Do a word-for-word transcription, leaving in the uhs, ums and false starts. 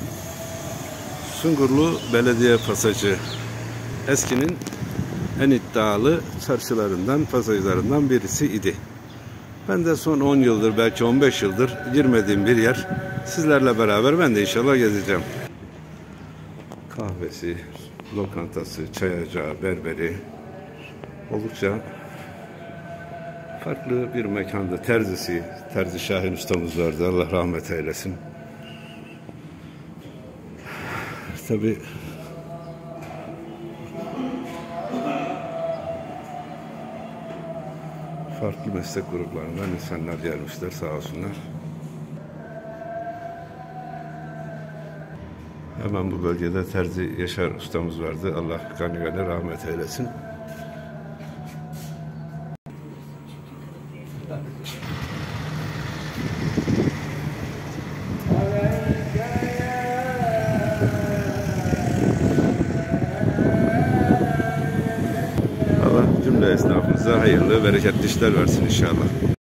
Sungurlu Belediye Pasajı eskinin en iddialı çarşılarından, pasajlarından birisi idi. Ben de son on yıldır, belki on beş yıldır girmediğim bir yer. Sizlerle beraber ben de inşallah gezeceğim. Kahvesi, lokantası, çay ocağı, berberi, oldukça farklı bir mekanda. Terzisi, Terzi Şahin ustamız vardı, Allah rahmet eylesin. Tabii farklı meslek gruplarından insanlar gelmişler, sağ olsunlar. Hemen bu bölgede Terzi Yaşar ustamız vardı, Allah kanı gani rahmet eylesin. Allah cümle esnafımıza hayırlı, bereketli işler versin inşallah.